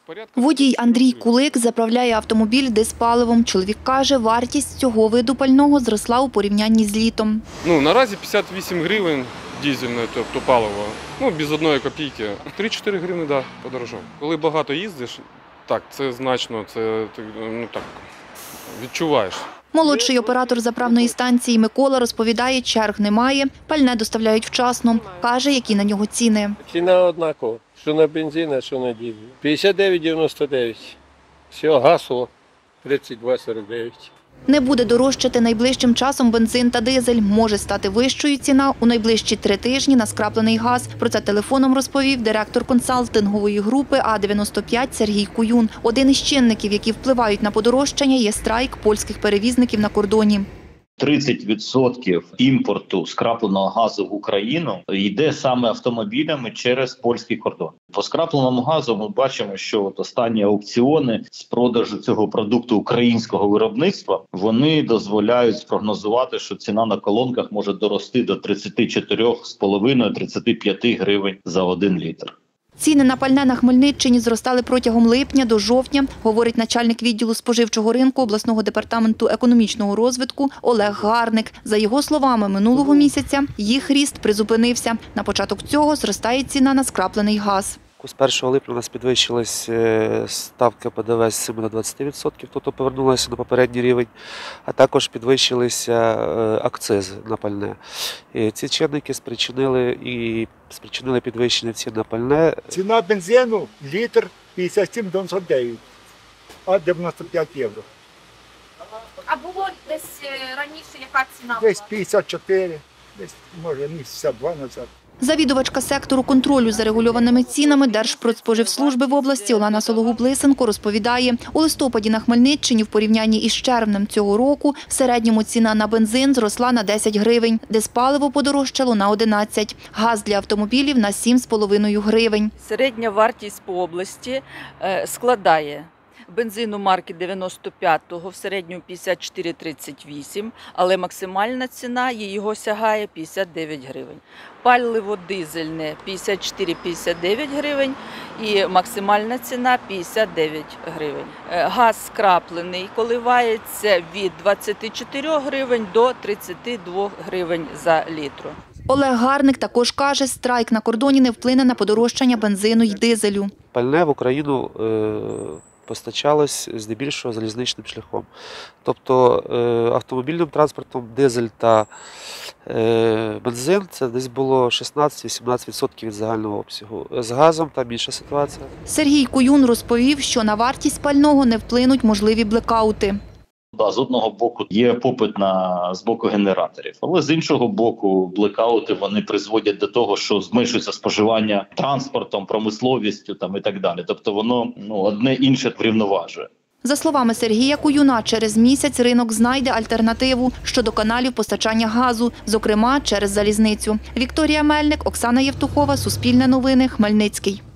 Водій Андрій Кулик заправляє автомобіль дизпаливом. Чоловік каже, вартість цього виду пального зросла у порівнянні з літом. Наразі 58 гривень дизельне, тобто паливо, без 1 копійки. 3-4 гривні, так, подорожав. Коли багато їздиш, так, це значно, це так, відчуваєш. Молодший оператор заправної станції Микола розповідає, черг немає, пальне доставляють вчасно. Каже, які на нього ціни. Ціна однакова, що на бензин, а що на дизель. 59,99. Все, газово 32,49. Не буде дорожчати найближчим часом бензин та дизель. Може стати вищою ціна у найближчі 3 тижні на скраплений газ. Про це телефоном розповів директор консалтингової групи А-95 Сергій Куюн. Один із чинників, які впливають на подорожчання, є страйк польських перевізників на кордоні. 30% імпорту скрапленого газу в Україну йде саме автомобілями через польський кордон. По скрапленому газу ми бачимо, що останні аукціони з продажу цього продукту українського виробництва, вони дозволяють спрогнозувати, що ціна на колонках може дорости до 34,5-35 гривень за 1 літр. Ціни на пальне на Хмельниччині зростали протягом липня до жовтня, говорить начальник відділу споживчого ринку обласного департаменту економічного розвитку Олег Гарник. За його словами, минулого місяця їх ріст призупинився. На початок цього зростає ціна на скраплений газ. З 1 липня у нас підвищилась ставка ПДВ з 7 до 20%, тобто повернулася на попередній рівень, а також підвищилися акцизи на пальне. І ці чинники спричинили підвищення цін на пальне. Ціна бензину – літр 57,99, а 95 євро. А було десь раніше яка ціна? Десь 54, десь може місяця 2 назад. Завідувачка сектору контролю за регульованими цінами Держпродспоживслужби в області Олена Сологуб-Лисенко розповідає, у листопаді на Хмельниччині в порівнянні із червнем цього року в середньому ціна на бензин зросла на 10 гривень, дизпаливо подорожчало на 11, газ для автомобілів на 7,5 гривень. Середня вартість по області складає бензину марки 95-го в середньому 54,38, але максимальна ціна його сягає 59 гривень. Паливо дизельне 54-59 гривень і максимальна ціна 59 гривень. Газ скраплений коливається від 24 гривень до 32 гривень за літру. Олег Гарник також каже, страйк на кордоні не вплине на подорожчання бензину й дизелю. Пальне в Україну постачалось здебільшого залізничним шляхом. Тобто автомобільним транспортом дизель та бензин – це десь було 16-18% від загального обсягу. З газом там інша ситуація. Сергій Куюн розповів, що на вартість пального не вплинуть можливі блекаути. З одного боку є попит з боку генераторів, але з іншого боку блекаути вони призводять до того, що зменшується споживання транспортом, промисловістю і так далі. Тобто воно одне інше врівноважує. За словами Сергія Куюна, через місяць ринок знайде альтернативу щодо каналів постачання газу, зокрема через залізницю. Вікторія Мельник, Оксана Євтухова, Суспільне новини, Хмельницький.